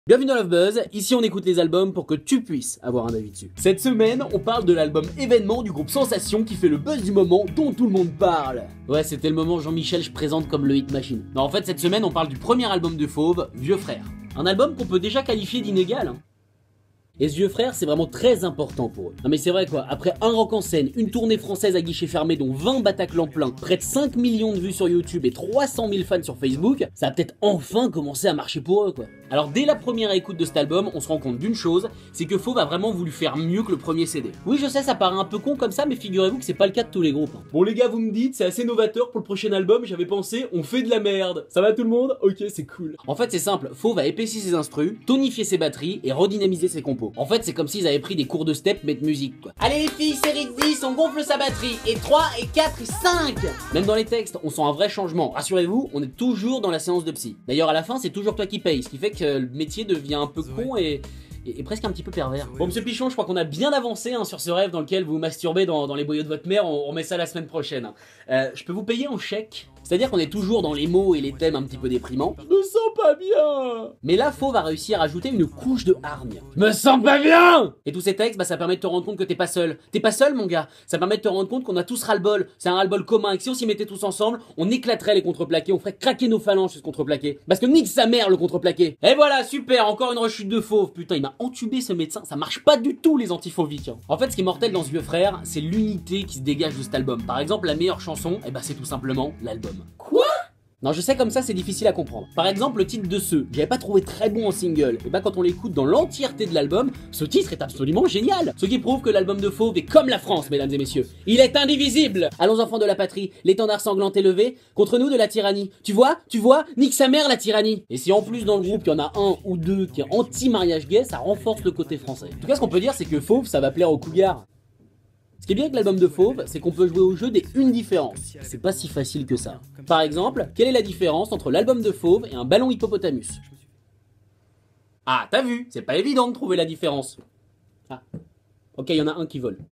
Bienvenue dans Love Buzz, ici on écoute les albums pour que tu puisses avoir un avis dessus. Cette semaine, on parle de l'album événement du groupe Sensation qui fait le buzz du moment dont tout le monde parle. Ouais, c'était le moment Jean-Michel je présente comme le hit machine. Non, en fait, cette semaine, on parle du premier album de Fauve, Vieux Frère. Un album qu'on peut déjà qualifier d'inégal, hein. Et ce Vieux Frère, c'est vraiment très important pour eux. Non mais c'est vrai quoi, après un rock en scène, une tournée française à guichet fermé dont 20 Bataclan plein, près de 5 millions de vues sur YouTube et 300 000 fans sur Facebook, ça a peut-être enfin commencé à marcher pour eux quoi. Alors dès la première écoute de cet album, on se rend compte d'une chose, c'est que Fauve a vraiment voulu faire mieux que le premier CD. Oui je sais, ça paraît un peu con comme ça, mais figurez-vous que c'est pas le cas de tous les groupes. Bon les gars, vous me dites, c'est assez novateur pour le prochain album, j'avais pensé, on fait de la merde. Ça va tout le monde? Ok, c'est cool. En fait c'est simple, Fauve a épaissi ses instrus, tonifié ses batteries et redynamisé ses compos. En fait c'est comme s'ils avaient pris des cours de step mais de musique quoi. Allez les filles, série de 10, on gonfle sa batterie, et 3, et 4, et 5. Même dans les textes, on sent un vrai changement. Rassurez-vous, on est toujours dans la séance de psy. D'ailleurs à la fin c'est toujours toi qui paye, ce qui fait que le métier devient un peu con et presque un petit peu pervers. Bon monsieur Pichon, je crois qu'on a bien avancé sur ce rêve dans lequel vous masturbez dans les boyaux de votre mère, on remet ça la semaine prochaine. Je peux vous payer en chèque? C'est-à-dire qu'on est toujours dans les mots et les thèmes un petit peu déprimants. Je me sens pas bien. Mais là, Fauve va réussir à rajouter une couche de hargne. Je me sens pas bien. Et tous ces textes, bah ça permet de te rendre compte que t'es pas seul. T'es pas seul mon gars. Ça permet de te rendre compte qu'on a tous ras-le-bol. C'est un ras-le-bol commun et que si on s'y mettait tous ensemble, on éclaterait les contreplaqués, on ferait craquer nos phalanges ce contreplaqué. Parce que nique sa mère le contreplaqué. Et voilà, super, encore une rechute de Fauve. Putain, il m'a entubé ce médecin, ça marche pas du tout les antiphobiques. En fait, ce qui est mortel dans ce Vieux Frère, c'est l'unité qui se dégage de cet album. Par exemple, la meilleure chanson, eh bah c'est tout simplement l'album. Quoi? Non, je sais, comme ça c'est difficile à comprendre. Par exemple, le titre de Ceux, j'avais pas trouvé très bon en single. Et bah quand on l'écoute dans l'entièreté de l'album, ce titre est absolument génial. Ce qui prouve que l'album de Fauve est comme la France, mesdames et messieurs. Il est indivisible. Allons enfants de la patrie, l'étendard sanglant est levé, contre nous de la tyrannie. Tu vois, nique sa mère la tyrannie. Et si en plus dans le groupe il y en a un ou deux qui est anti-mariage gay, ça renforce le côté français. En tout cas, ce qu'on peut dire, c'est que Fauve, ça va plaire aux cougars. Ce qui est bien avec l'album de Fauve, c'est qu'on peut jouer au jeu des une différence. C'est pas si facile que ça. Par exemple, quelle est la différence entre l'album de Fauve et un ballon hippopotamus? Ah, t'as vu, c'est pas évident de trouver la différence. Ah, ok, il y en a un qui vole.